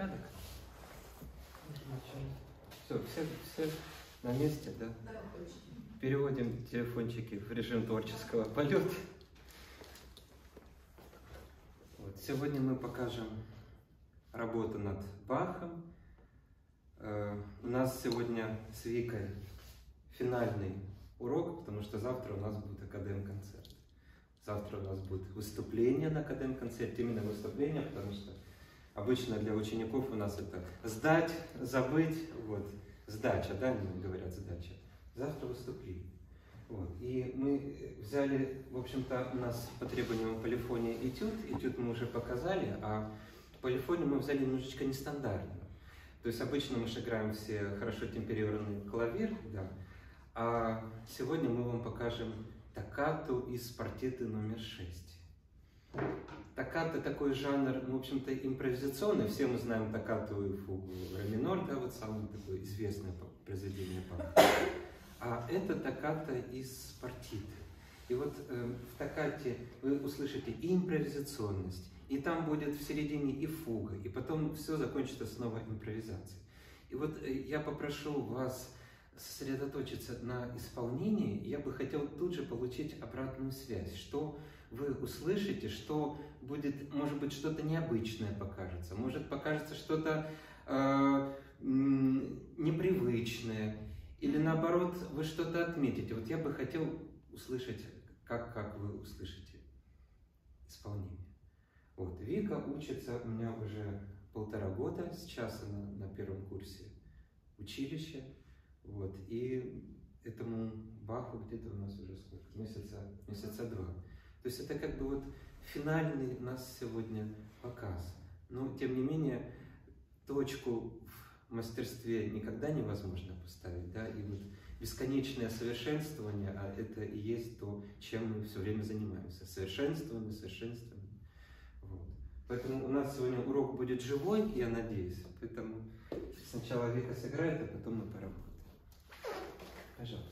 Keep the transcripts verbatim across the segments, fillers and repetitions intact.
порядок? Все, все, все на месте, да? Переводим телефончики в режим творческого полета. Вот. Сегодня мы покажем работу над Бахом. Э, у нас сегодня с Викой финальный урок, потому что завтра у нас будет академ-концерт. Завтра у нас будет выступление на академ-концерте, именно выступление, потому что обычно для учеников у нас это сдать, забыть, вот, сдача, да, они говорят сдача. Завтра выступление. Вот. И мы взяли, в общем-то, у нас по требованиям полифония этюд, этюд мы уже показали, а полифонию мы взяли немножечко нестандартно. То есть обычно мы же играем все хорошо темперированный клавир, да, а сегодня мы вам покажем токкату из партиты номер шесть. Токката такой жанр, ну, в общем-то, импровизационный. Все мы знаем токкату и фугу ре минор, да, вот самое такое известное произведение Баха. А это токката из партиты. И вот э, в токкате вы услышите и импровизационность, и там будет в середине и фуга, и потом все закончится снова импровизацией. И вот э, я попрошу вас сосредоточиться на исполнении. Я бы хотел тут же получить обратную связь, что вы услышите, что будет, может быть, что-то необычное покажется, может покажется что-то э, непривычное, или наоборот, вы что-то отметите. Вот я бы хотел услышать, как, как вы услышите исполнение. Вот. Вика учится у меня уже полтора года, сейчас она на первом курсе училища. Вот. И этому Баху где-то у нас уже сколько? Месяца, месяца два. То есть это как бы вот финальный у нас сегодня показ. Но тем не менее точку в мастерстве никогда невозможно поставить, да, и вот бесконечное совершенствование, а это и есть то, чем мы все время занимаемся. Совершенствование, совершенствование. Вот. Поэтому у нас сегодня урок будет живой, я надеюсь. Поэтому сначала Вика сыграет, а потом мы поработаем. Пожалуйста.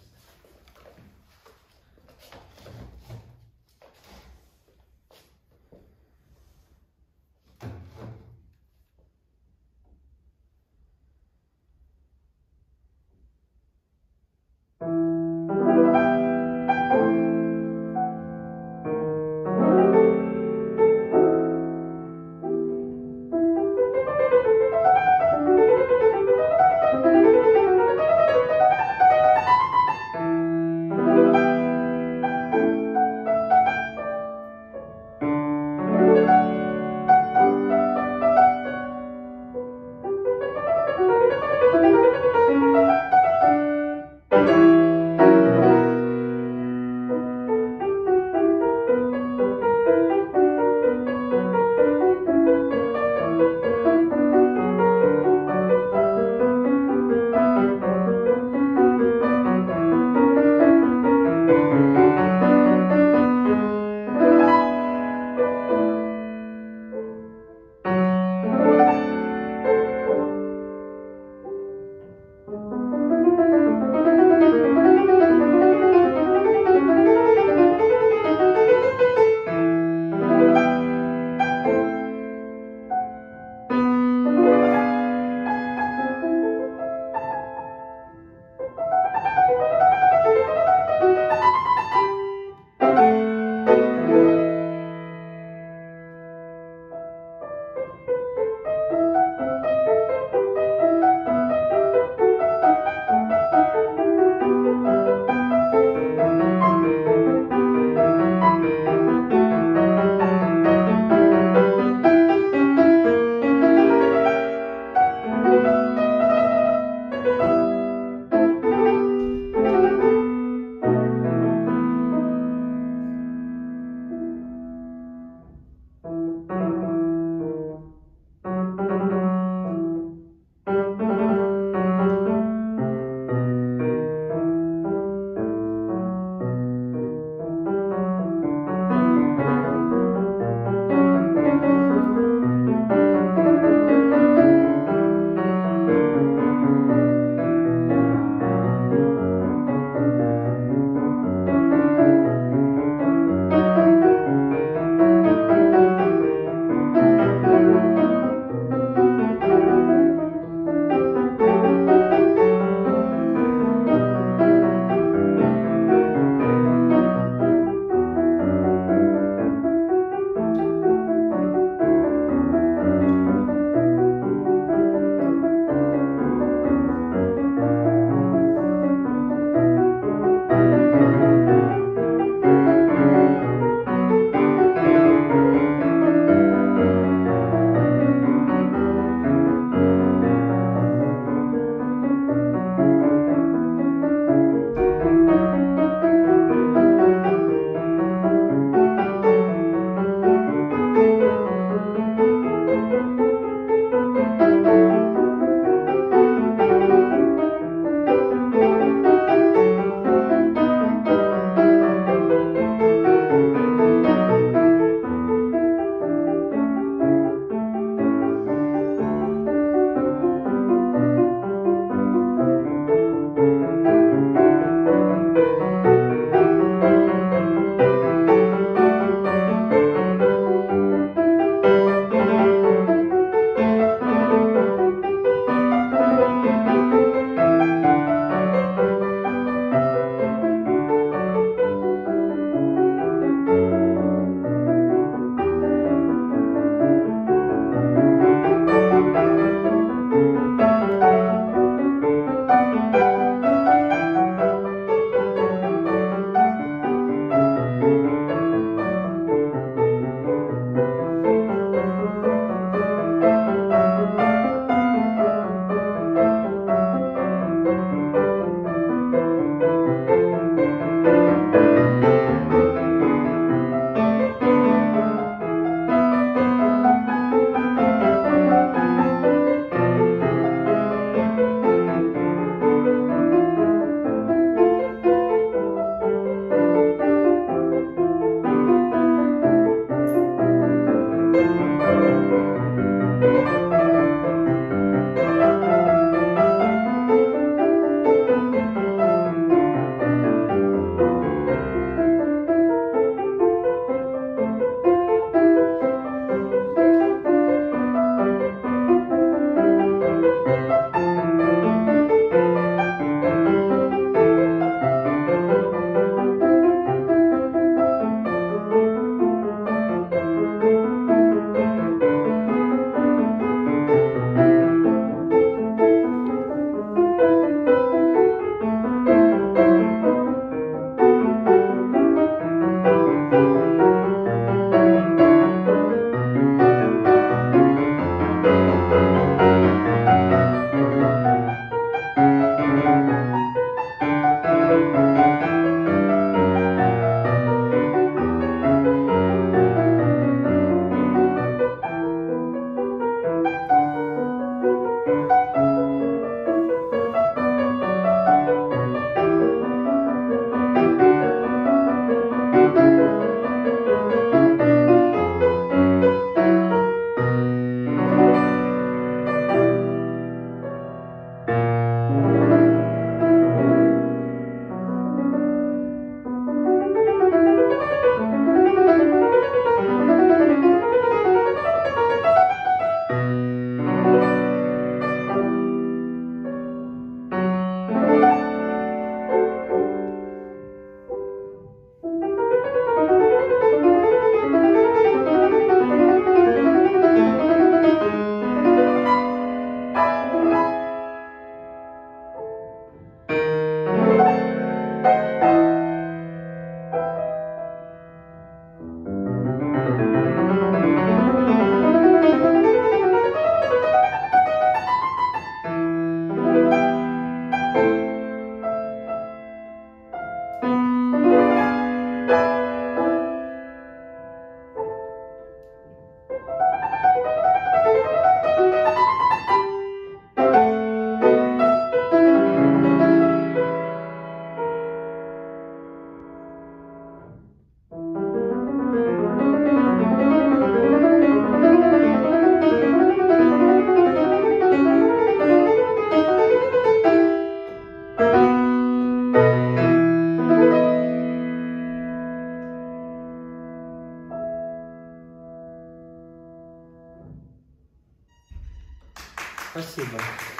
Спасибо.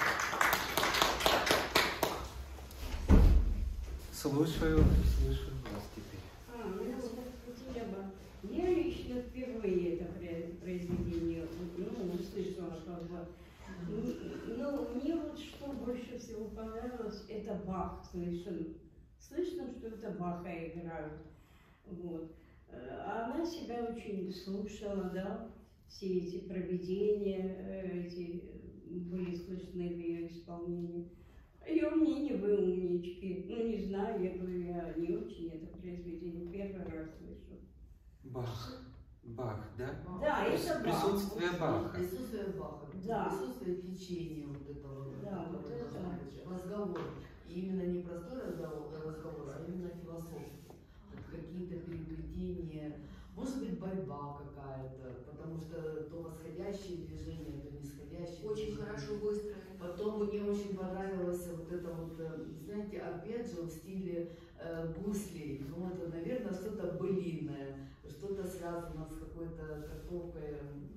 Слушаю, слушаю вас теперь. А, ну, вот, я лично впервые это произведение, ну, услышала, как бы. Но мне вот что больше всего понравилось, это Бах слышен. Слышно, что это Баха играют. Вот. А она себя очень слушала, да, все эти проведения, эти были слышны в ее исполнении. Ее мнение, вы умнички. Ну, не знаю, я говорю, я не очень это произведение первый раз слышу. Бах. Бах, да? Бах. Да, это Бах. Присутствие Баха. Присутствие Баха. Да. Присутствие течения вот этого. Да, вот это. Разговор. И именно не простой разговор, разговор, а именно философский. Вот какие-то переплетения, может быть, борьба какая-то, потому что то восходящее движение, то нисходящее. Очень движение. хорошо выстроено. Потом мне очень понравилось вот это вот, знаете, опять же в стиле э, гуслей. Ну, это, наверное, что-то былинное, что-то связано с какой-то трактовкой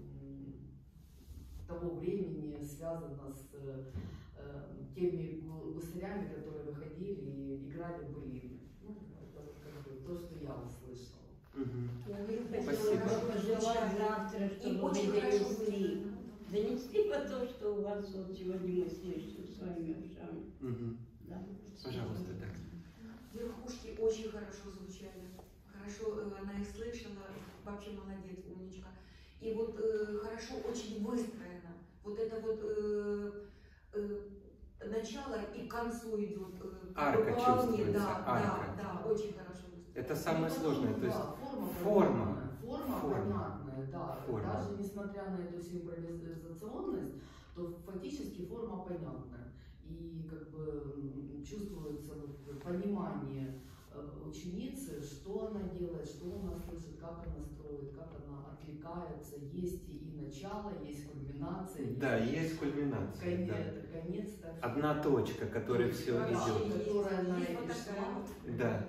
того времени, связано с э, теми гусарями, которые выходили и играли былины. Ну, это как бы то, что я услышала. Угу. Спасибо. Пожелать завтра, чтобы вы донесли. Донесли потом, что у вас вот сегодня мы слышим своими ушами. Угу. Да. Пожалуйста, так. Верхушки очень хорошо звучали. Хорошо э, она их слышала. Вообще молодец, умничка. И вот э, хорошо очень выстроено. Вот это вот э, э, начало и к концу идет. Э, арка чувствуется. Да, арка. да, да, очень хорошо. Это самое ну, сложное. да, То есть форма. Форма. Форма, форма. понятная, да. Форма. Даже несмотря на эту всю импровизационность, то фактически форма понятная. И как бы чувствуется вот понимание ученицы, что она делает, что она слышит, как она строит, как она отвлекается. Есть и начало, есть кульминация. Да, есть, есть кульминация. Конец, да. это конец. Так, одна точка, которая все да, идет. Которая она и фотошоу. Да.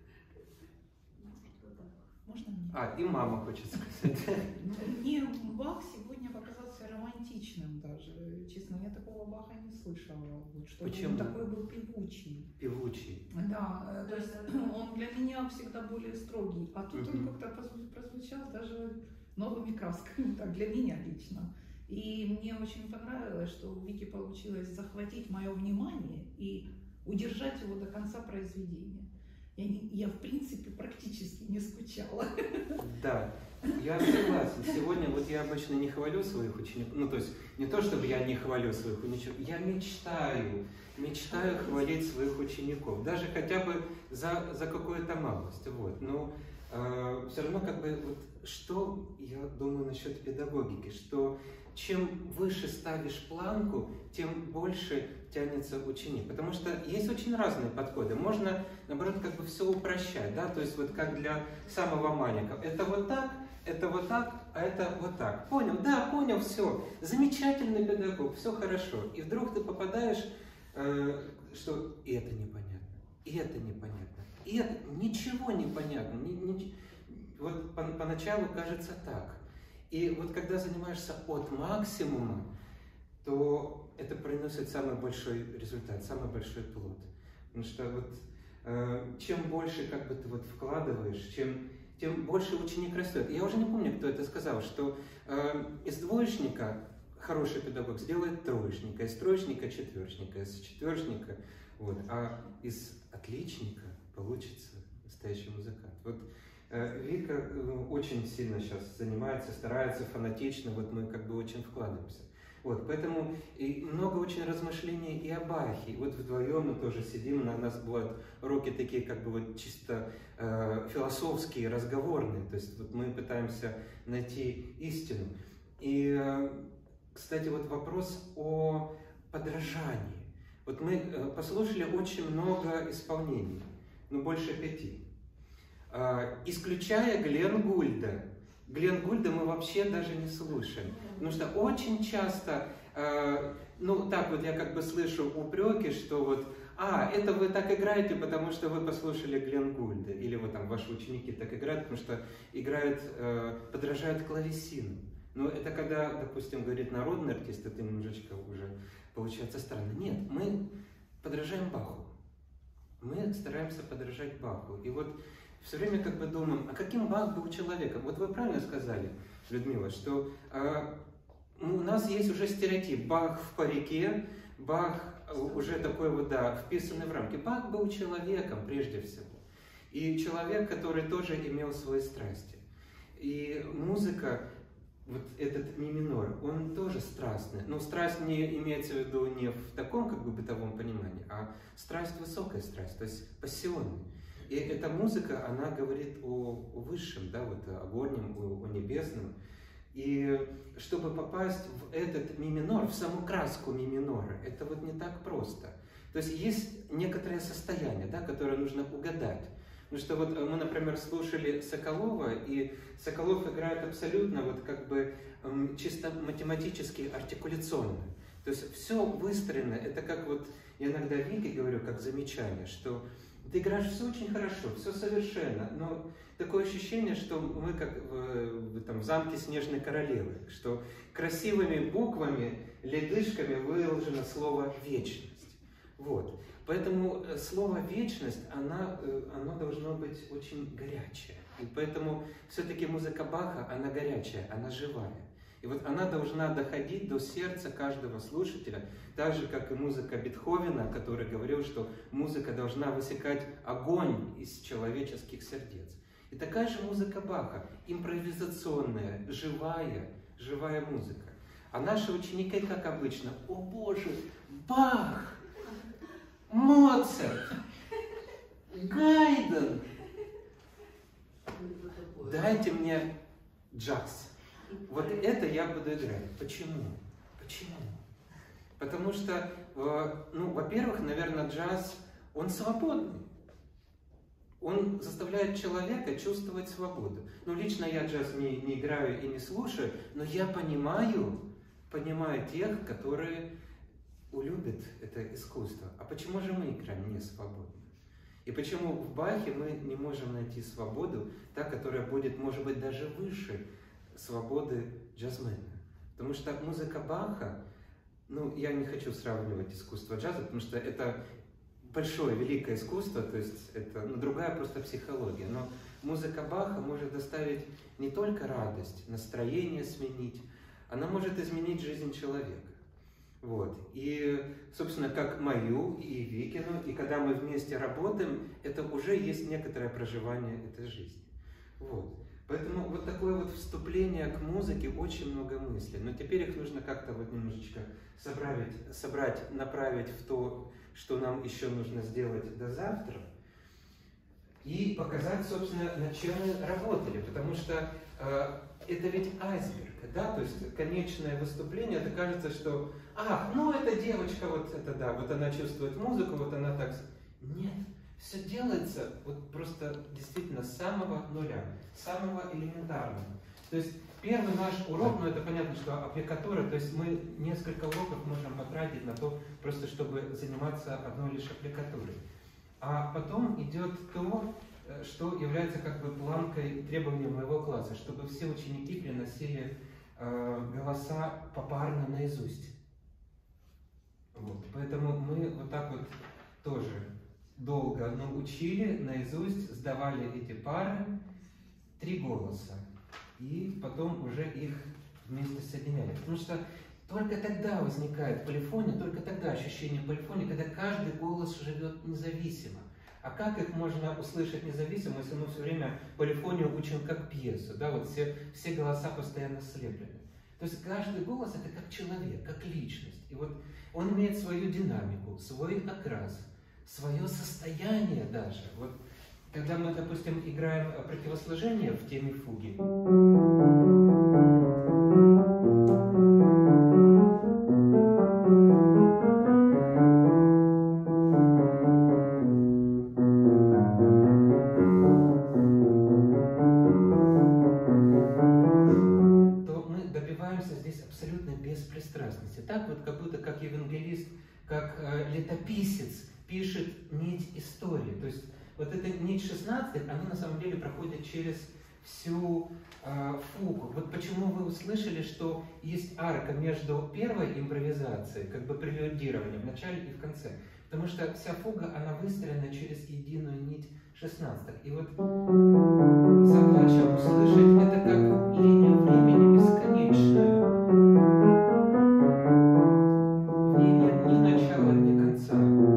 Можно мне? А, и мама хочет сказать. Мне Бах сегодня показался романтичным даже. Честно, я такого Баха не слышала. Вот, чтобы Почему? Он такой был певучий. Певучий. Да, то есть он для меня всегда более строгий. А тут Мгм. он как-то прозвучал даже новыми красками, так, для меня лично. И мне очень понравилось, что у Вики получилось захватить мое внимание и удержать его до конца произведения. Я, не, я в принципе практически не скучала. Да, я согласен. Сегодня вот я обычно не хвалю своих учеников. Ну, то есть не то, чтобы я не хвалю своих учеников. Я мечтаю, мечтаю хвалить своих учеников. Даже хотя бы за, за какую-то малость. Вот. Но э, все равно как бы вот что я думаю насчет педагогики, что чем выше ставишь планку, тем больше тянется ученик. Потому что есть очень разные подходы. Можно, наоборот, как бы все упрощать, да, то есть вот как для самого маленького. Это вот так, это вот так, а это вот так. Понял? Да, понял, все. Замечательный педагог, все хорошо. И вдруг ты попадаешь, э, что и это непонятно, и это непонятно, и это ничего не понятно. Ни, ни, вот по, поначалу кажется так. И вот когда занимаешься от максимума, то это приносит самый большой результат, самый большой плод. Потому что вот э, чем больше как бы ты вот вкладываешь, чем, тем больше ученик растет. Я уже не помню, кто это сказал, что э, из двоечника хороший педагог сделает троечника, из троечника четверочника, из четверочника, вот, а из отличника получится настоящий музыкант. Вот, Вика очень сильно сейчас занимается, старается, фанатично, вот мы как бы очень вкладываемся. Вот, поэтому и много очень размышлений и о Бахе. Вот вдвоем мы тоже сидим, на нас бывают уроки такие как бы вот чисто э, философские, разговорные. То есть вот мы пытаемся найти истину. И, э, кстати, вот вопрос о подражании. Вот мы э, послушали очень много исполнений, ну больше пяти. Исключая Глен Гульда. Глен Гульда мы вообще даже не слушаем. Потому что очень часто, ну так вот я как бы слышу упреки, что вот, а, это вы так играете, потому что вы послушали Глен Гульда. Или вот там ваши ученики так играют, потому что играют, подражают клавесину. Но это когда, допустим, говорит народный артист, это немножечко уже получается странно. Нет, мы подражаем Баху. Мы стараемся подражать Баху. И вот все время как бы думаем, а каким Бах был человеком? Вот вы правильно сказали, Людмила, что э, у нас есть уже стереотип. Бах в парике, Бах уже такой вот, да, вписанный в рамки. Бах был человеком прежде всего. И человек, который тоже имел свои страсти. И музыка, вот этот ми минор, он тоже страстный. Но страсть не имеется в виду не в таком как бы бытовом понимании, а страсть, высокая страсть, то есть пассионная. И эта музыка, она говорит о, о высшем, да, вот о горнем, о, о небесном. И чтобы попасть в этот ми минор, в саму краску ми минора, это вот не так просто. То есть есть некоторое состояние, да, которое нужно угадать. Потому что вот мы, например, слушали Соколова, и Соколов играет абсолютно вот как бы чисто математически артикуляционно. То есть все выстроено, это как вот, я иногда Вике говорю, как замечание, что ты играешь все очень хорошо, все совершенно, но такое ощущение, что мы как в, в, там, в замке Снежной Королевы, что красивыми буквами, ледышками выложено слово «вечность». Вот. Поэтому слово «вечность», она, оно должно быть очень горячее. И поэтому все-таки музыка Баха, она горячая, она живая. И вот она должна доходить до сердца каждого слушателя, так же, как и музыка Бетховена, который говорил, что музыка должна высекать огонь из человеческих сердец. И такая же музыка Баха, импровизационная, живая, живая музыка. А наши ученики, как обычно, о Боже, Бах! Моцарт, Гайден, дайте мне джаз. Вот это я буду играть. Почему? Почему? Потому что, ну, во-первых, наверное, джаз, он свободный. Он заставляет человека чувствовать свободу. Ну, лично я джаз не, не играю и не слушаю, но я понимаю, понимаю тех, которые улюбит это искусство. А почему же мы играем не свободно? И почему в Бахе мы не можем найти свободу, та, которая будет, может быть, даже выше свободы джазмена? Потому что музыка Баха, ну, я не хочу сравнивать искусство джаза, потому что это большое, великое искусство, то есть это, ну, другая просто психология. Но музыка Баха может доставить не только радость, настроение сменить, она может изменить жизнь человека. Вот. И, собственно, как мою и Викину, и когда мы вместе работаем, это уже есть некоторое проживание этой жизни. Вот. Поэтому вот такое вот вступление к музыке, очень много мыслей. Но теперь их нужно как-то вот немножечко собрать, собрать, направить в то, что нам еще нужно сделать до завтра. И показать, собственно, над чем мы работали. Потому что э, это ведь айсберг, да? То есть конечное выступление, это кажется, что ах, ну эта девочка, вот это да, вот она чувствует музыку, вот она так... Нет, все делается вот просто действительно с самого нуля, самого элементарного. То есть первый наш урок, ну это понятно, что аппликатура, то есть мы несколько уроков можем потратить на то, просто чтобы заниматься одной лишь аппликатурой. А потом идет то, что является как бы планкой требования моего класса, чтобы все ученики приносили э, голоса попарно наизусть. Вот. Поэтому мы вот так вот тоже долго ну, учили, наизусть сдавали эти пары, три голоса, и потом уже их вместе соединяли. Потому что только тогда возникает полифония, только тогда ощущение полифонии, когда каждый голос живет независимо. А как их можно услышать независимо, если мы все время полифонию учим как пьесу, да, вот все, все голоса постоянно слеплены. То есть каждый голос это как человек, как личность. И вот он имеет свою динамику, свой окрас, свое состояние даже. Вот когда мы, допустим, играем противосложение в теме фуги, беспристрастности. Так вот, как будто как евангелист, как э, летописец пишет нить истории. То есть вот эта нить шестнадцать, она на самом деле проходит через всю э, фугу. Вот почему вы услышали, что есть арка между первой импровизацией, как бы прелюдированием, в начале и в конце. Потому что вся фуга, она выстроена через единую нить шестнадцатых. И вот задача услышать это как линию времени бесконечную. В ней нет ни начала, ни конца.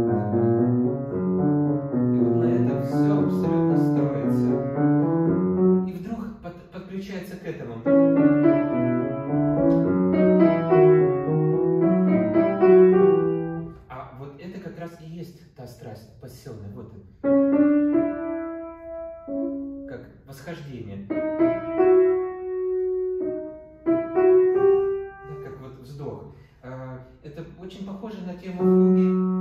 И вот на этом все абсолютно строится. И вдруг под, подключается к этому. А вот это как раз и есть та страсть пассионная. Вот это. Как восхождение. Да, как вот вздох. Это очень похоже на тему фуги.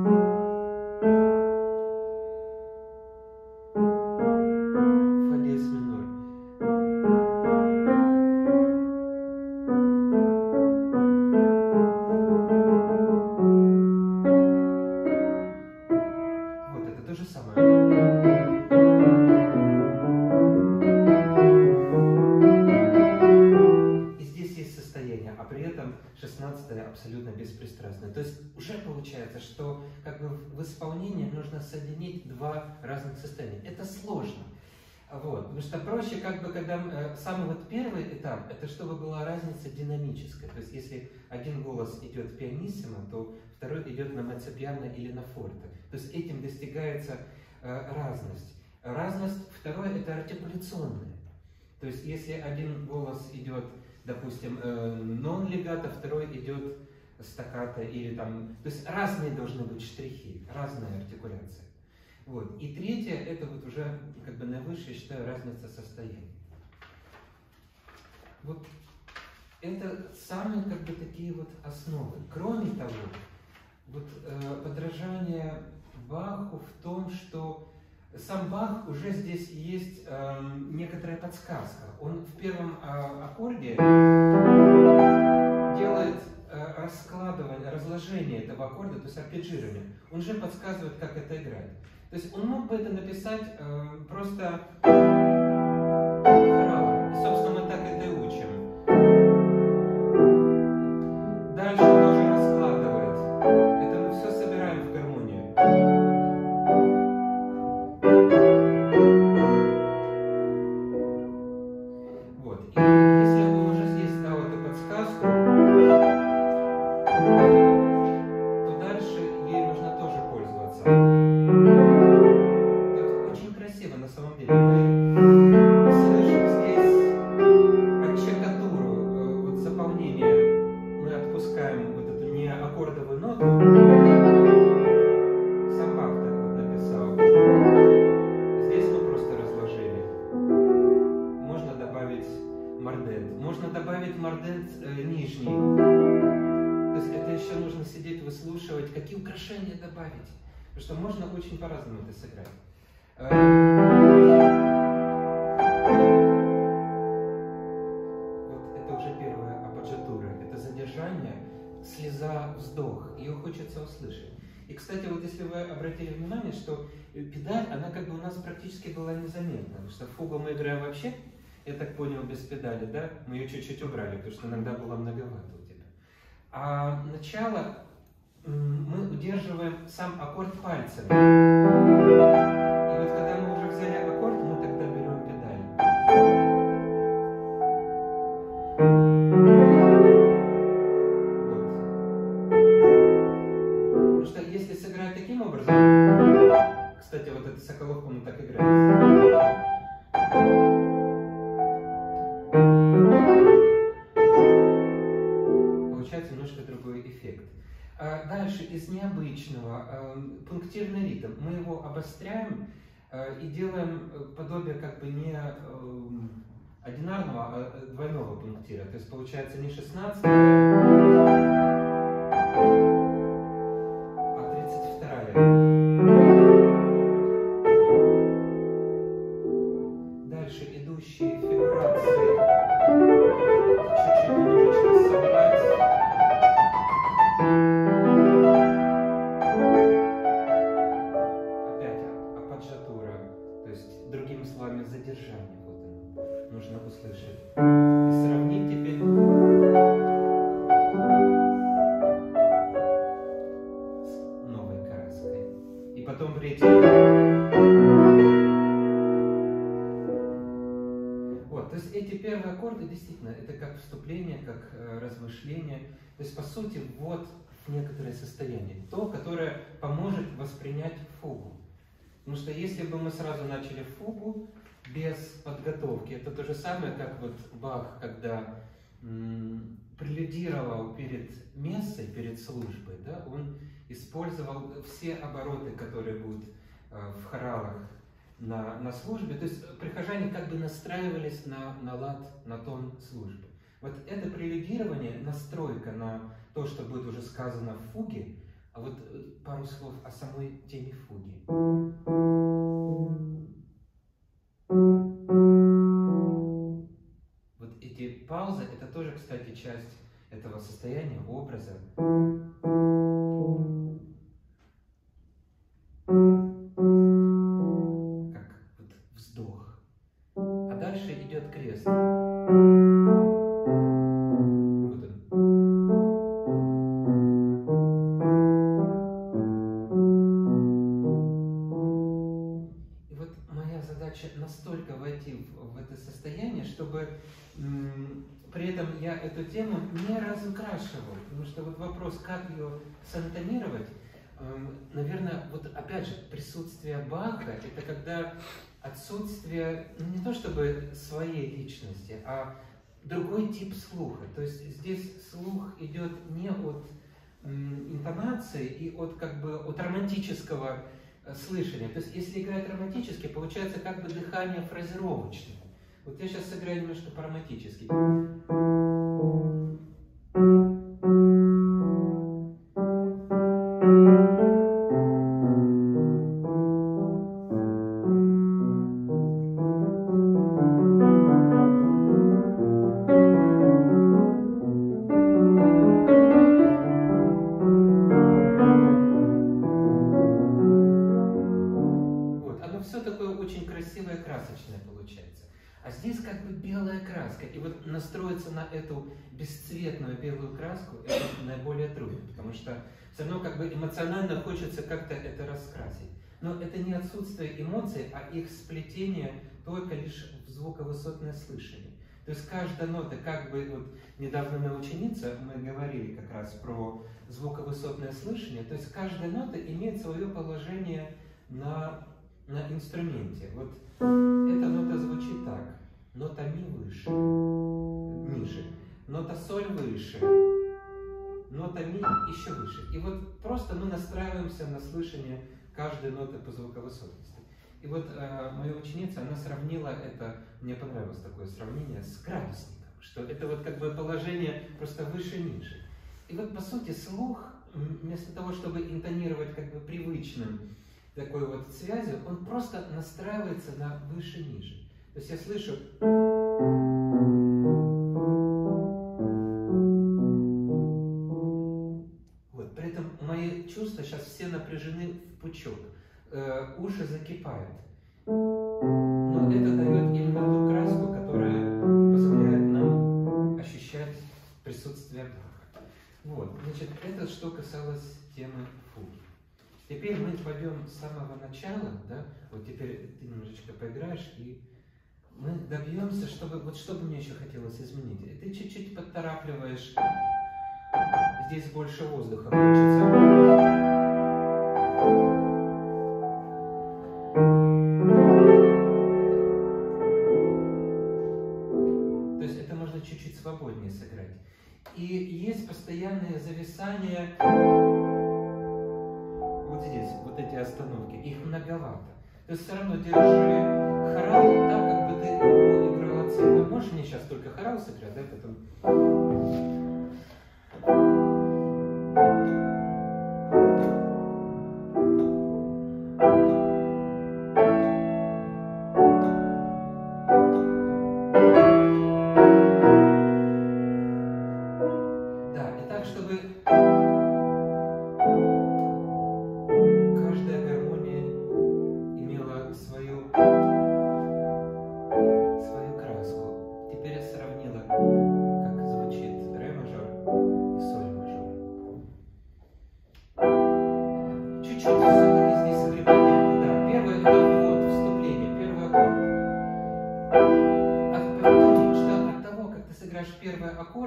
Фа диез минор. Вот это то же самое. А при этом шестнадцатое абсолютно беспристрастное. То есть уже получается, что как бы в исполнении нужно соединить два разных состояния. Это сложно. Вот. Потому что проще, как бы, когда э, самый вот первый этап, это чтобы была разница динамическая. То есть если один голос идет пианиссимо, то второй идет на меццо-пиано или на форте. То есть этим достигается э, разность. Разность второе это артикуляционная. То есть если один голос идет, допустим, нон-легато, второй идет стаккато или там... То есть разные должны быть штрихи, разная артикуляция. Вот. И третье, это вот уже как бы наивысшая, считаю, разница состояний. Вот это самые как бы такие вот основы. Кроме того, вот э, подражание Баху в том, что сам Бах уже здесь есть э, некоторая подсказка. Он в первом э, аккорде делает э, раскладывание, разложение этого аккорда, то есть арпеджирование. Он же подсказывает, как это играть. То есть он мог бы это написать э, просто хоралом. Собственно, мы так это и учим. Дальше он тоже раскладывает. Это мы все собираем в гармонию. Вот. И если он уже здесь дал эту подсказку, то дальше ей нужно тоже пользоваться. Это очень красиво на самом деле. Мы слышим здесь отчекатуру, вот заполнение. Мы отпускаем вот эту не аккордовую ноту. Сам Бах так вот написал. Здесь мы просто разложили. Можно добавить мордент. Можно добавить мордент э, нижний. То есть это еще нужно сидеть, выслушивать, какие украшения добавить. Потому что можно очень по-разному это сыграть. Вот это уже первая аппогgiatura. Это задержание, слеза, вздох. Ее хочется услышать. И, кстати, вот если вы обратили внимание, что педаль, она как бы у нас практически была незаметна. Потому что фугу мы играем вообще, я так понял, без педали, да? Мы ее чуть-чуть убрали, потому что иногда было многовато у тебя. А начало мы удерживаем сам аккорд пальцами. И вот когда мы уже взяли аккорд, мы тогда берем педаль. Вот. Потому что если сыграть таким образом, кстати, вот этот Соколов, он так играет. Получается немножко другой эффект. Дальше из необычного пунктирный ритм. Мы его обостряем и делаем подобие как бы не одинарного, а двойного пунктира. То есть получается не шестнадцать, а тридцать вторая. Дальше идущие фигурации чуть-чуть немножечко собрать. Опять аппогgiatura, то есть другими словами задержание. Вот оно. вступление, как э, размышление. То есть, по сути, вот некоторое состояние, то, которое поможет воспринять фугу. Потому что если бы мы сразу начали фугу без подготовки, это то же самое, как вот Бах, когда м, прелюдировал перед мессой, перед службой, да, он использовал все обороты, которые будут э, в хоралах на, на службе. То есть прихожане как бы настраивались на, на лад, на тон службы. Вот это прелюдирование, настройка на то, что будет уже сказано в фуге, а вот пару слов о самой теме фуги. Вот эти паузы, это тоже, кстати, часть этого состояния, образа. Как вот вздох. А дальше идет крест. Вот он. И вот моя задача настолько войти в, в это состояние, чтобы м, при этом я эту тему не разукрашивал. Потому что вот вопрос, как ее сантонировать, эм, наверное, вот опять же, присутствие Баха, это когда отсутствие, ну, не то чтобы своей личности, а другой тип слуха. То есть здесь слух идет не от м, интонации и от, как бы, от романтического э, слышания. То есть если играть романтически, получается как бы дыхание фразировочное. Вот я сейчас сыграю немножко по-романтически. Все такое очень красивое, красочное получается. А здесь как бы белая краска. И вот настроиться на эту бесцветную белую краску, это наиболее трудно. Потому что все равно как бы эмоционально хочется как-то это раскрасить. Но это не отсутствие эмоций, а их сплетение только лишь в звуковысотное слышание. То есть каждая нота, как бы вот недавно на ученице мы говорили как раз про звуковысотное слышание. То есть каждая нота имеет свое положение на... на инструменте. Вот эта нота звучит так. Нота ми выше, ниже. Нота соль выше. Нота ми еще выше. И вот просто мы настраиваемся на слышание каждой ноты по звуковысотности. И вот э, моя ученица, она сравнила это, мне понравилось такое сравнение, с градусником. Что это вот как бы положение просто выше-ниже. И вот по сути слух, вместо того, чтобы интонировать как бы привычным такой вот связью, он просто настраивается на выше-ниже. То есть я слышу... Вот, при этом мои чувства сейчас все напряжены в пучок. Э, уши закипают. Но это дает именно ту краску, которая позволяет нам ощущать присутствие Баха. Вот, значит, это что касалось темы фуги. Теперь мы пойдем с самого начала, да, вот теперь ты немножечко поиграешь, и мы добьемся, чтобы, вот что бы мне еще хотелось изменить. Ты чуть-чуть подторапливаешь, здесь больше воздуха хочется. То есть это можно чуть-чуть свободнее сыграть. И есть постоянное зависание. Вот здесь, вот эти остановки, их многовато. То есть все равно держи хорал так, как бы ты его играла цельно. Можешь мне сейчас только хорал сыграть, да, потом... Да, и так, чтобы... свою краску. Теперь я сравнила, как звучит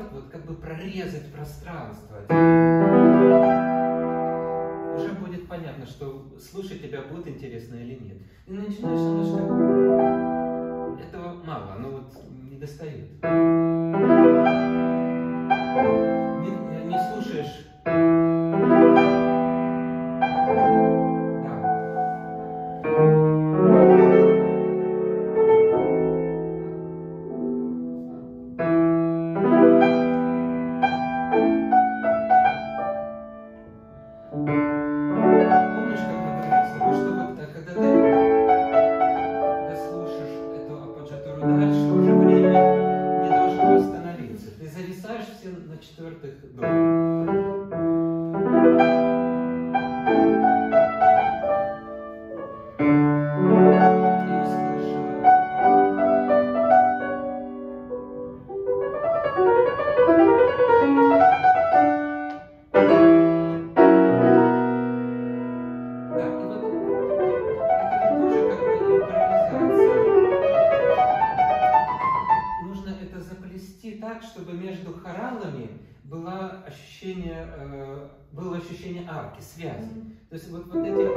аккорд, вот как бы прорезать пространство. Уже будет понятно, что слушать тебя будет интересно или нет. И начинаешь немножко... Этого мало, оно вот не достает. Не, не слушаешь... Чтобы между хоралами было ощущение, э, было ощущение арки, связи. То есть вот, вот эти,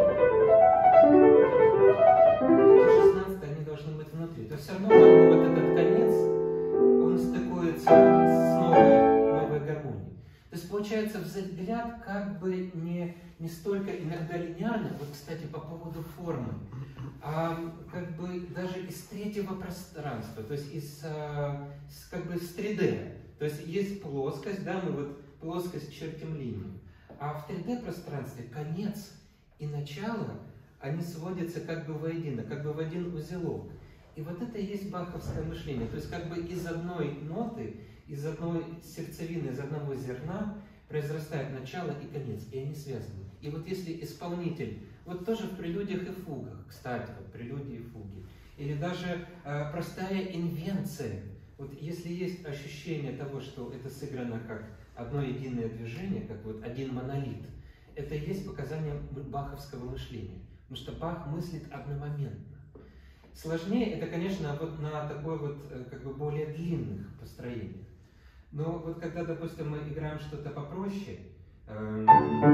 эти шестнадцать, они должны быть внутри. То есть все равно как бы вот этот конец, он стыкуется с новой, новой гармонией. То есть получается взгляд как бы не, не столько иногда линейный, вот кстати по поводу формы, а как бы даже из третьего пространства, то есть из, из как бы с три дэ. То есть есть плоскость, да, мы вот плоскость чертим линию, а в три дэ пространстве конец и начало, они сводятся как бы воедино, как бы в один узелок. И вот это и есть баховское мышление, то есть как бы из одной ноты, из одной сердцевины, из одного зерна произрастает начало и конец, и они связаны. И вот если исполнитель, вот тоже в прелюдиях и фугах, кстати, вот прелюдии и фуги, или даже э, простая инвенция, вот если есть ощущение того, что это сыграно как одно единое движение, как вот один монолит, это и есть показание баховского мышления, потому что Бах мыслит одномоментно. Сложнее это, конечно, вот на такой вот как бы более длинных построениях. Но вот когда, допустим, мы играем что-то попроще, э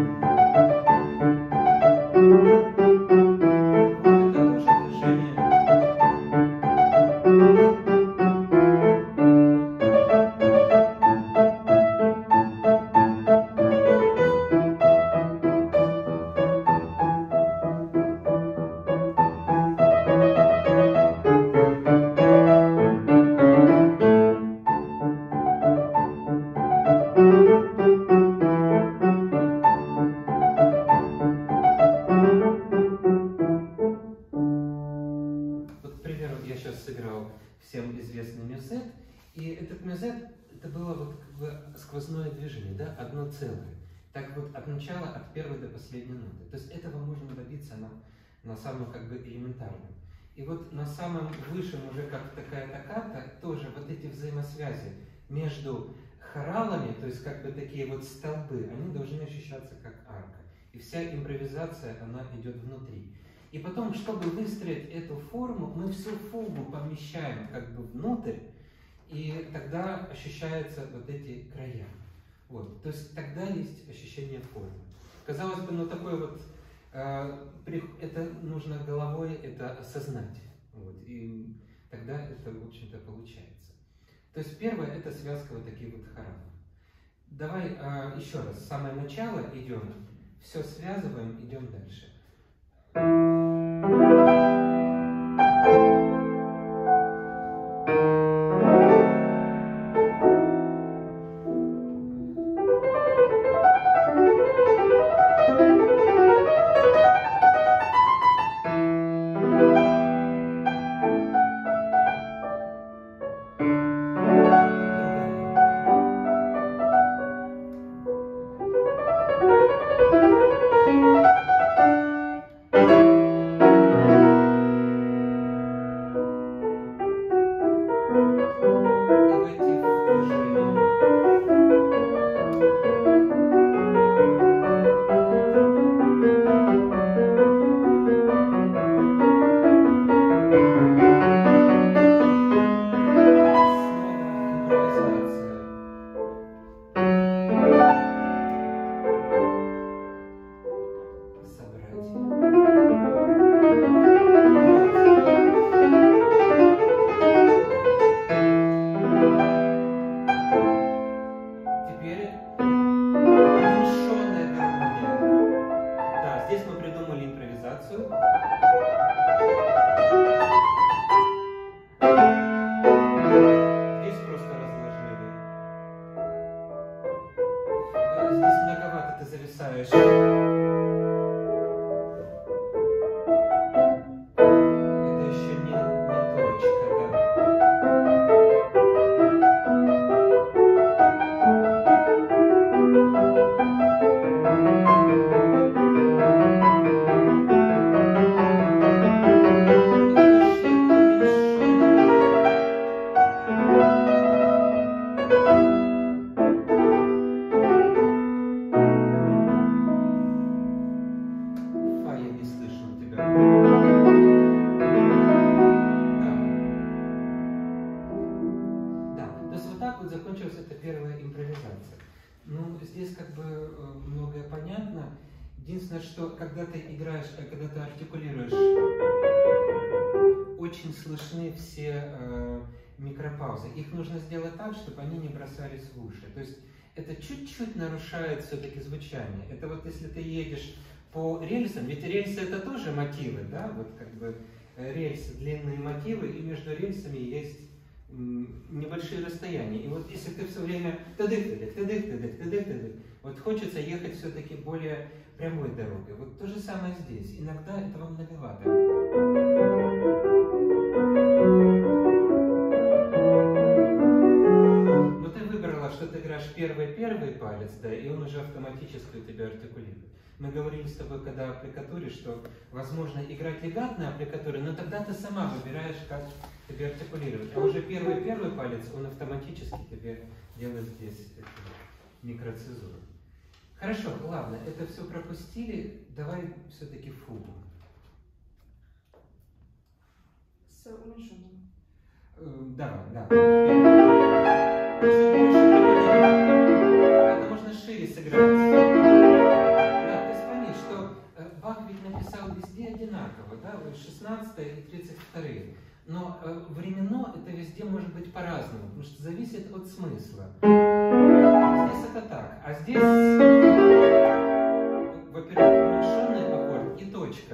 это тоже движение. Сквозное движение, да, одно целое. Так вот, от начала, от первой до последней ноты. То есть этого можно добиться на, на самом как бы элементарном. И вот на самом высшем уже как такая токката, тоже вот эти взаимосвязи между хоралами, то есть как бы такие вот столбы, они должны ощущаться как арка. И вся импровизация, она идет внутри. И потом, чтобы выстроить эту форму, мы всю фугу помещаем как бы внутрь, и тогда ощущаются вот эти края. Вот. То есть тогда есть ощущение формы. Казалось бы, ну такой вот, э, это нужно головой это осознать. Вот. И тогда это, в общем-то, получается. То есть первое, это связка вот таких вот хоралов. Давай э, еще раз, с самого начала идем, все связываем, идем дальше. зависаешь. Это еще не, не точка, да. Закончилась эта первая импровизация. Ну, здесь как бы многое понятно. Единственное, что когда ты играешь, когда ты артикулируешь, очень слышны все э, микропаузы. Их нужно сделать так, чтобы они не бросались в уши. То есть это чуть-чуть нарушает все-таки звучание. Это вот если ты едешь по рельсам, ведь рельсы это тоже мотивы, да? Вот как бы рельсы, длинные мотивы, и между рельсами есть небольшие расстояния. И вот если ты все время тыдык-тыдык, тыдык-тыдык, тыдык-тыдык, вот хочется ехать все-таки более прямой дорогой. Вот то же самое здесь. Иногда это вам многовато. Но ты выбрала, что ты играешь первый-первый палец, да, и он уже автоматически у тебя артикулирует. Мы говорили с тобой, когда аппликатуре, что возможно играть легатно аппликатуре, но тогда ты сама выбираешь, как тебе артикулировать. А уже первый-первый палец, он автоматически тебе делает здесь эту микроцезуру. Хорошо, ладно, это все пропустили. Давай все-таки фугу. С уменьшенным. Э, да, да. Это можно шире сыграть. Да, ты вспомни, что Бах ведь написал везде одинаково, да, шестнадцатое и тридцать второе. Но э, временно это везде может быть по-разному, потому что зависит от смысла. Здесь это так, а здесь, во-первых, уменьшенный аккорд и точка.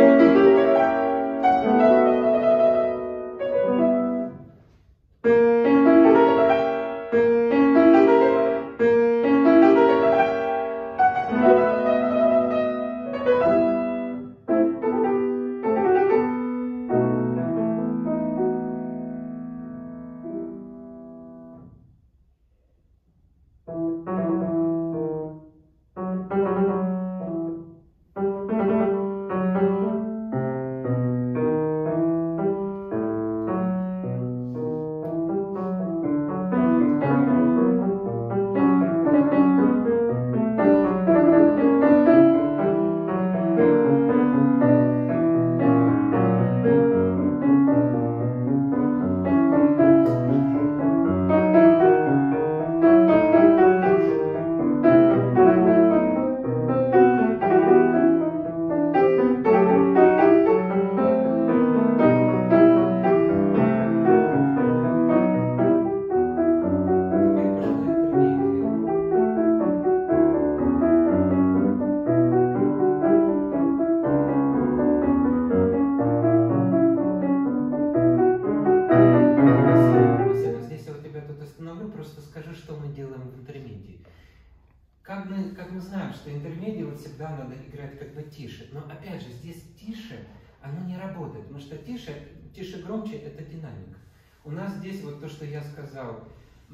Что интермедиа вот всегда надо играть как бы тише. Но опять же, здесь тише, оно не работает, потому что тише, тише громче это динамика. У нас здесь вот то, что я сказал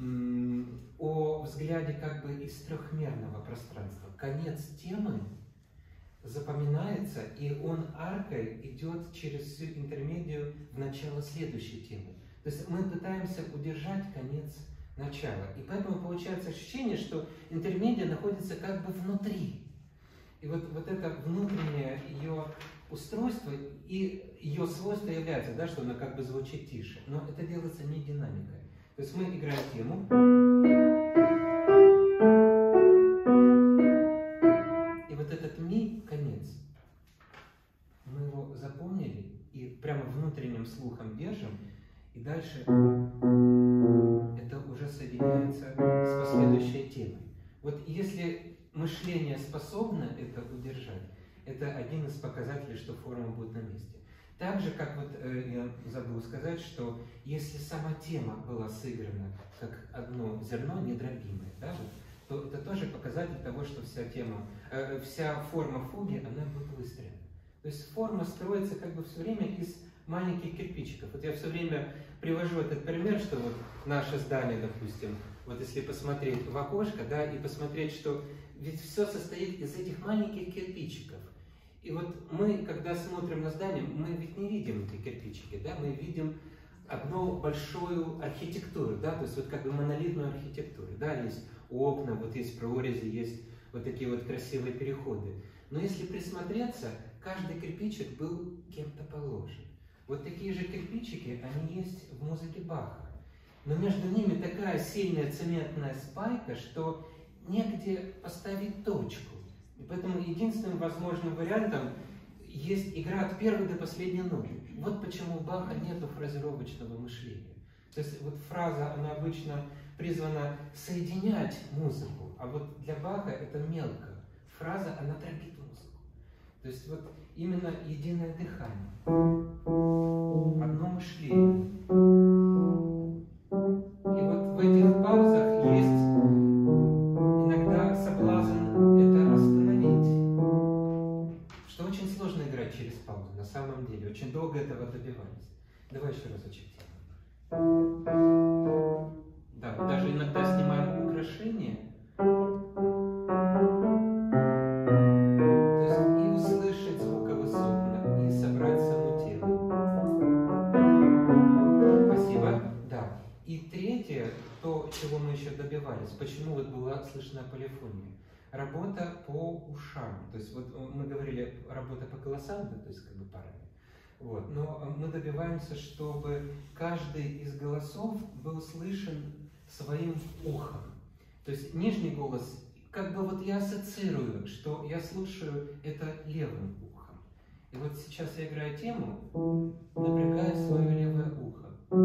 о взгляде как бы из трехмерного пространства. Конец темы запоминается, и он аркой идет через всю интермедию в начало следующей темы. То есть мы пытаемся удержать конец начала. И поэтому получается ощущение, что интермедиа находится как бы внутри. И вот, вот это внутреннее ее устройство и ее свойство является, да, что она как бы звучит тише. Но это делается не динамикой. То есть мы играем тему. И вот этот ми, конец. Мы его запомнили и прямо внутренним слухом держим. И дальше это уже соединяется с последующей темой. Вот если мышление способно это удержать, это один из показателей, что форма будет на месте. Так же, как вот э, я забыл сказать, что если сама тема была сыграна как одно зерно недробимое, да, вот, то это тоже показатель. показатель того, что вся тема, э, вся форма фуги, она будет выстроена. То есть форма строится как бы все время из маленьких кирпичиков. Вот я все время привожу этот пример, что вот наше здание, допустим, вот если посмотреть в окошко, да, и посмотреть, что ведь все состоит из этих маленьких кирпичиков. И вот мы, когда смотрим на здание, мы ведь не видим эти кирпичики, да, мы видим одну большую архитектуру, да, то есть вот как бы монолитную архитектуру, да, есть окна, вот есть прорези, есть вот такие вот красивые переходы. Но если присмотреться, каждый кирпичик был кем-то положен. Вот такие же кирпичики, они есть в музыке Баха. Но между ними такая сильная цементная спайка, что негде поставить точку. И поэтому единственным возможным вариантом есть игра от первой до последней ноты. Вот почему у Баха нету фразировочного мышления. То есть вот фраза, она обычно призвана соединять музыку, а вот для Баха это мелко. Фраза, она дробит музыку. То есть вот именно единое дыхание, одно мышление. И вот в этих паузах есть иногда соблазн это остановить. Что очень сложно играть через паузу, на самом деле. Очень долго этого добивались. Давай еще разочек. Да, даже иногда снимаем украшения. То есть и услышать звуковысотно, и собрать саму тему. Спасибо. Да. И третье, то, чего мы еще добивались, почему вот была слышна полифония. Работа по ушам. То есть вот мы говорили, работа по голосам, да, то есть как бы парами. Вот. Но мы добиваемся, чтобы каждый из голосов был слышен своим ухом. То есть нижний голос, как бы вот я ассоциирую, что я слушаю это левым ухом. И вот сейчас я играю тему, напрягая свое левое ухо.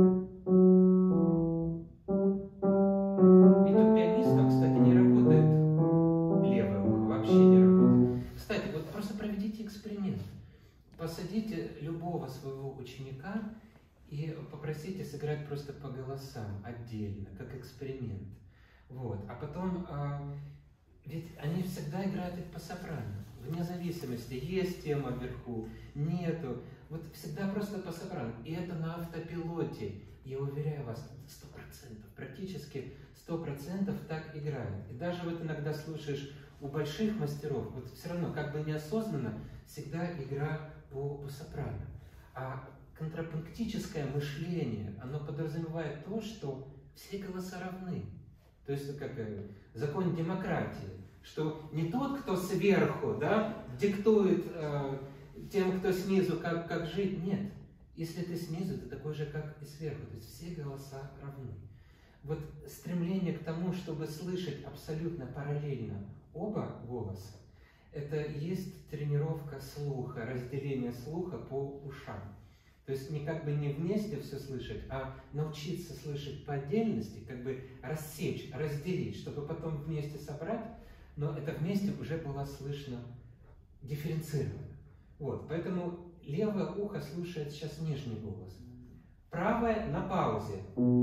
Ведь у пианистов, кстати, не работает левое ухо, вообще не работает. Кстати, вот просто проведите эксперимент. Посадите любого своего ученика и попросите сыграть просто по голосам отдельно, как эксперимент. Вот. А потом, а, ведь они всегда играют их по сопрано, вне зависимости, есть тема вверху, нету. Вот всегда просто по сопрано. И это на автопилоте, я уверяю вас, сто процентов, практически сто процентов так играют. И даже вот иногда слушаешь у больших мастеров, вот все равно, как бы неосознанно, всегда игра по, по сопрано. А контрапунктическое мышление, оно подразумевает то, что все голоса равны. То есть как закон демократии, что не тот, кто сверху, да, диктует э, тем, кто снизу, как, как жить. Нет. Если ты снизу, ты такой же, как и сверху. То есть все голоса равны. Вот стремление к тому, чтобы слышать абсолютно параллельно оба голоса, это есть тренировка слуха, разделение слуха по ушам. То есть не как бы не вместе все слышать, а научиться слышать по отдельности, как бы рассечь, разделить, чтобы потом вместе собрать, но это вместе уже было слышно дифференцировано. Вот, поэтому левое ухо слушает сейчас нижний голос, правое на паузе.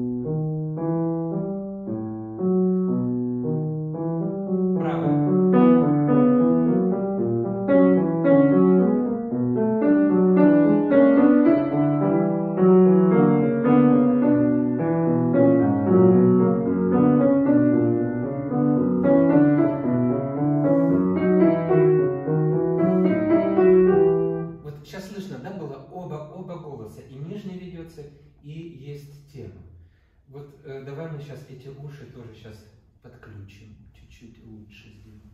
И есть тема. Вот э, давай мы сейчас эти уши тоже сейчас подключим, чуть-чуть лучше сделаем.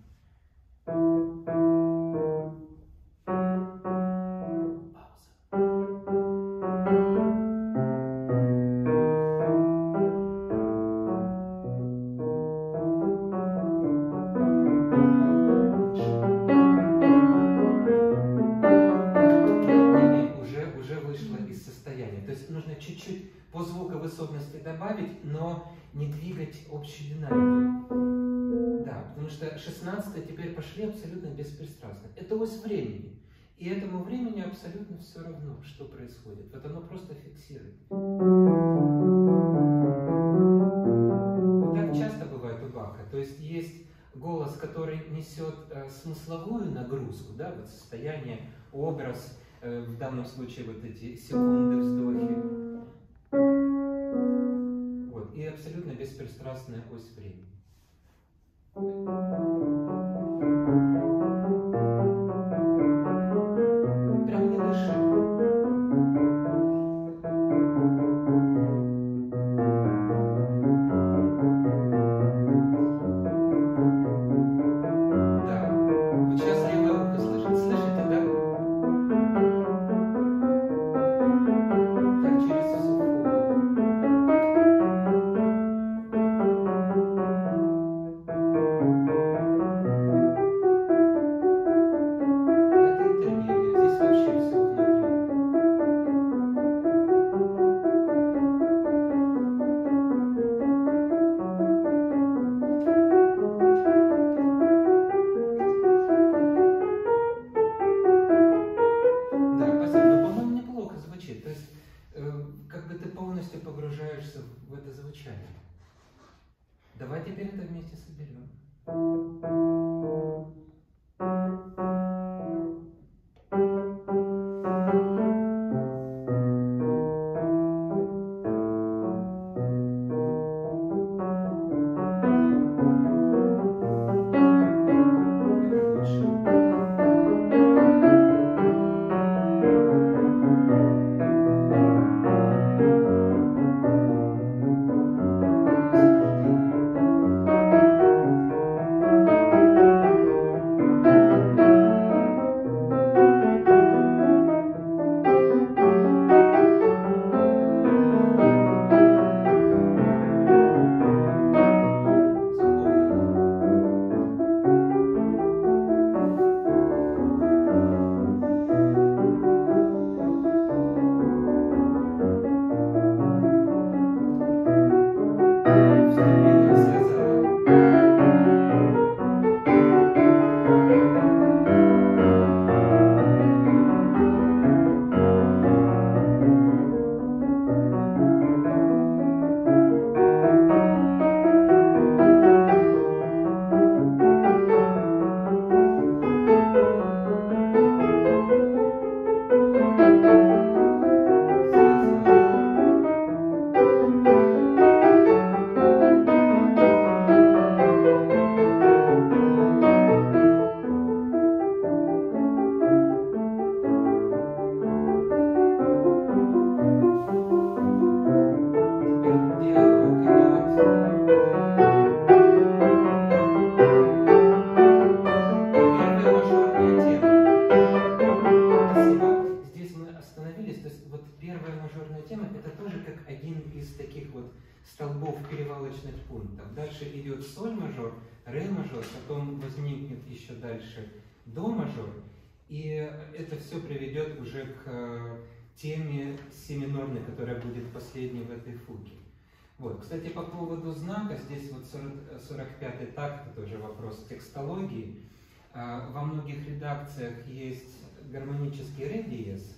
Чуть-чуть по звуковысотности добавить, но не двигать общую динамику. Да, потому что шестнадцатые теперь пошли абсолютно беспристрастно. Это ось времени. И этому времени абсолютно все равно, что происходит. Вот оно просто фиксирует. Вот так часто бывает у Баха. То есть есть голос, который несет э, смысловую нагрузку, да, вот состояние, образ, э, в данном случае вот эти секунды, вздохи. Вот, и абсолютно беспристрастная ось времени. Прям не дыши. Да. Вот сейчас левое ухо слышит. Слышите, да? Так через всю фобу. Это интермедия. Здесь вообще все внутри. Да, спасибо. Но, по-моему, неплохо звучит. То есть, э, как бы ты полностью погружаешься в это звучание. Давай теперь это вместе соберем. Это лучше. Вступление связала. Теперь диалог идет. Первая мажорная тема. Спасибо. Здесь мы остановились. То есть вот первая мажорная тема — это тоже как один из таких вот столбов перевалочных пунктов. Дальше идет соль мажор, ре мажор, потом возникнет еще дальше до мажор, и это все приведет уже к э, теме си минорной, которая будет последней в этой фуге. Вот. Кстати, по поводу знака, здесь вот сорок пятый такт, это уже вопрос текстологии. А, во многих редакциях есть гармонический ре диез.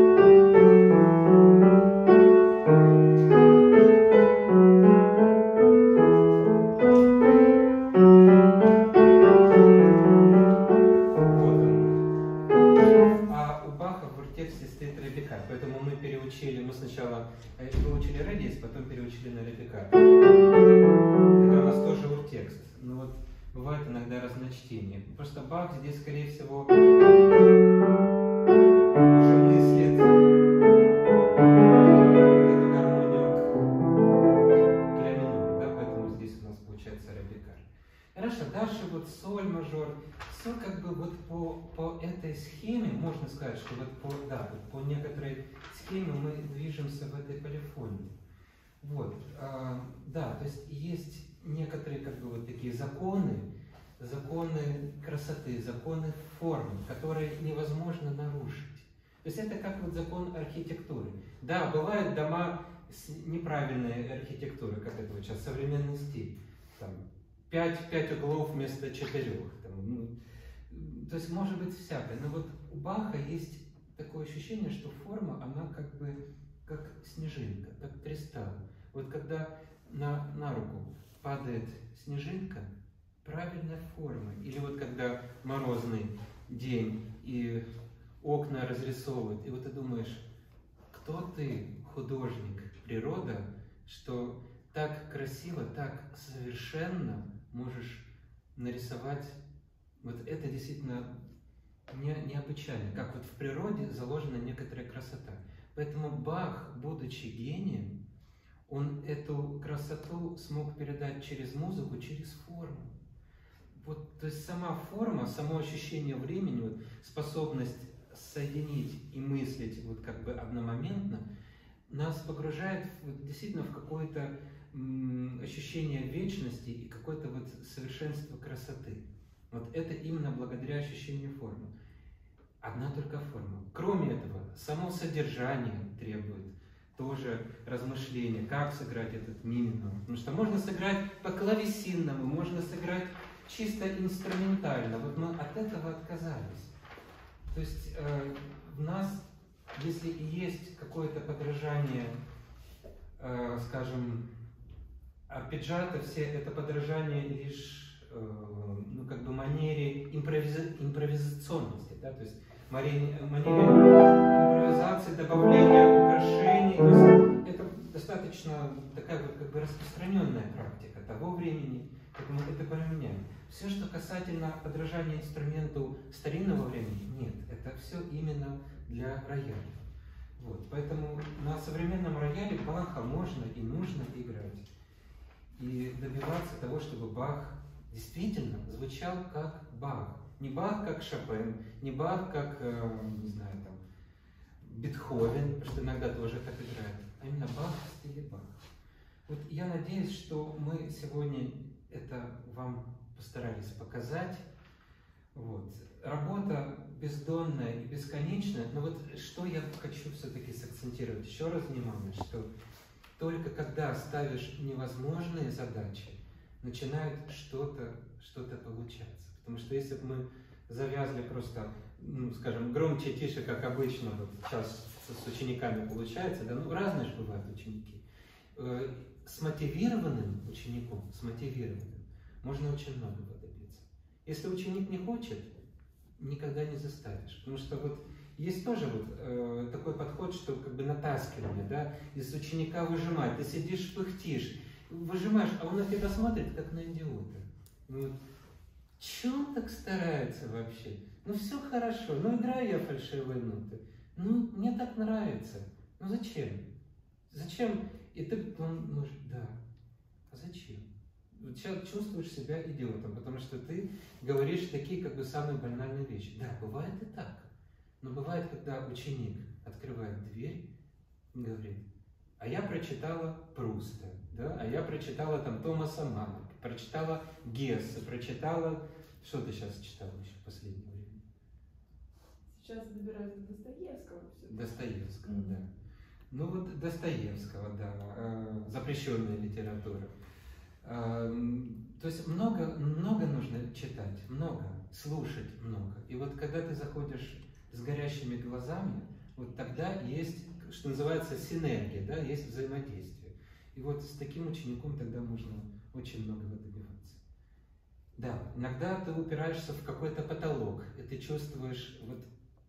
Вот он. А у Баха в тексте стоит ре бикард, поэтому мы переучили, мы сначала э, выучили ре диез, потом переучили на ре бикард. Это у нас тоже уртекст. Но вот бывает иногда разночтение. Просто Бах здесь, скорее всего, уже мыслит эту гармонию к ля минору, да, поэтому здесь у нас получается ре бикард. Хорошо, дальше вот соль мажор. Все как бы вот по, по этой схеме, можно сказать, что вот по, да, вот по некоторой схеме мы движемся в этой полифонии. Вот, а, да, то есть есть некоторые как бы вот такие законы, законы красоты, законы формы, которые невозможно нарушить. То есть это как вот закон архитектуры. Да, бывают дома с неправильной архитектурой, как это вот сейчас современный стиль. Там, пять, пять углов вместо четырех. Там, ну, то есть может быть всякое. Но вот у Баха есть такое ощущение, что форма, она как бы как снежинка, как кристалл. Вот когда на, на руку падает снежинка, правильной формы. Или вот когда морозный день и окна разрисовывают, и вот ты думаешь, кто ты, художник, природа, что так красиво, так совершенно можешь нарисовать. Вот это действительно не, необычайно, как вот в природе заложена некоторая красота. Поэтому Бах, будучи гением, он эту красоту смог передать через музыку, через форму. Вот, то есть сама форма, само ощущение времени, вот, способность соединить и мыслить вот как бы одномоментно, нас погружает в, действительно в какое-то м, ощущение вечности и какое-то вот совершенство красоты. Вот это именно благодаря ощущению формы. Одна только форма. Кроме этого, само содержание требует тоже размышления, как сыграть этот ми-минор. Потому что можно сыграть по клавесинному, можно сыграть чисто инструментально. Вот мы от этого отказались. То есть э, в нас, если и есть какое-то подражание, э, скажем, арпеджиато, все это подражание лишь э, ну, как бы манере импровиза импровизационности, да? То есть манере, манере импровизации, добавления украшений. То есть это достаточно такая вот как бы распространенная практика того времени, поэтому это поменяем. Все, что касательно подражания инструменту старинного времени, нет, это все именно для рояля. Вот, поэтому на современном рояле Баха можно и нужно играть. И добиваться того, чтобы Бах действительно звучал как Бах. Не Бах как Шопен, не Бах как, э, не знаю, там, Бетховен, потому что иногда тоже так играют, а именно Бах в стиле Бах. Вот я надеюсь, что мы сегодня это вам постарались показать. Вот. Работа бездонная и бесконечная, но вот что я хочу все-таки сакцентировать еще раз внимание, что только когда ставишь невозможные задачи, начинает что-то что-то получаться. Потому что если бы мы завязли просто, ну, скажем, громче, тише, как обычно, вот сейчас с учениками получается, да, ну разные же бывают ученики. С мотивированным учеником, с мотивированным, можно очень многого добиться. Если ученик не хочет, никогда не заставишь. Потому что вот есть тоже вот э, такой подход, что как бы натаскивание, да, из ученика выжимать. Ты сидишь, пыхтишь, выжимаешь, а он на тебя смотрит, как на идиота. Ну, вот, че он так старается вообще? Ну все хорошо, ну играю я фальшивые ноты. Ну, мне так нравится. Ну зачем? Зачем? И ты, он может, да. А зачем? Сейчас чувствуешь себя идиотом, потому что ты говоришь такие как бы самые банальные вещи. Да, бывает и так. Но бывает, когда ученик открывает дверь и говорит, а я прочитала Пруста, да? А я прочитала там Томаса Манна, прочитала Гесса, прочитала... Что ты сейчас читала еще в последнее время? Сейчас добираюсь до Достоевского. Достоевского, mm-hmm. да. Ну вот Достоевского, да, э, запрещенная литература. Э, то есть много, много нужно читать, много, слушать много. И вот когда ты заходишь с горящими глазами, вот тогда есть, что называется, синергия, да, есть взаимодействие. И вот с таким учеником тогда можно очень многого добиваться. Да, иногда ты упираешься в какой-то потолок, и ты чувствуешь вот.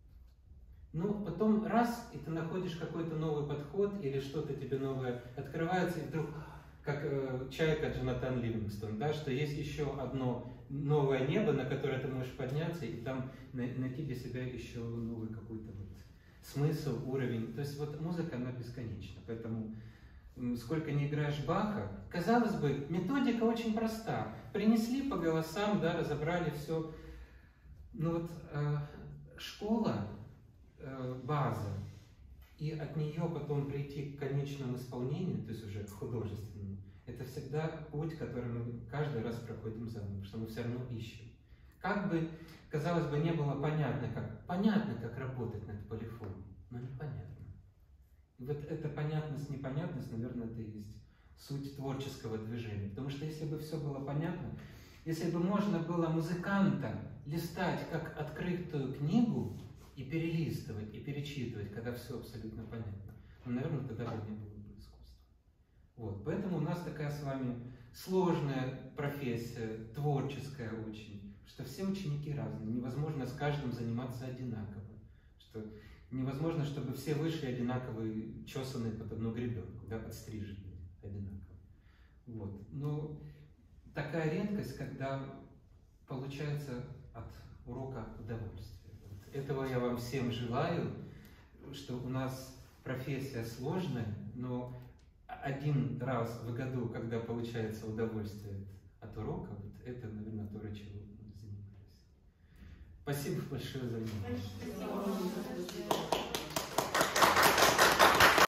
Ну, потом раз, и ты находишь какой-то новый подход, или что-то тебе новое открывается, и вдруг, как э, чайка Джонатан Ливингстон, да, что есть еще одно новое небо, на которое ты можешь подняться, и там найти для себя еще новый какой-то вот смысл, уровень. То есть вот музыка, она бесконечна, поэтому сколько не играешь Баха, казалось бы, методика очень проста. Принесли по голосам, да, разобрали все. Но вот э, школа, база, и от нее потом прийти к конечному исполнению, то есть уже к художественному, это всегда путь, который мы каждый раз проходим заново, потому что мы все равно ищем. Как бы, казалось бы, не было понятно, как, понятно, как работать над полифонией, но непонятно. И вот эта понятность, непонятность, наверное, это и есть суть творческого движения. Потому что если бы все было понятно, если бы можно было музыканта листать как открытую книгу, и перелистывать, и перечитывать, когда все абсолютно понятно. Ну, наверное, тогда бы не было бы искусства. Вот. Поэтому у нас такая с вами сложная профессия, творческая очень, что все ученики разные, невозможно с каждым заниматься одинаково, что невозможно, чтобы все вышли одинаковые, чесанные под одну гребенку, да, подстриженные одинаково. Вот. Но такая редкость, когда получается от урока удовольствие. Вот. Этого я вам всем желаю, что у нас профессия сложная, но один раз в году, когда получается удовольствие от урока, вот это, наверное, то, ради чего мы занимались. Спасибо большое за внимание. Спасибо.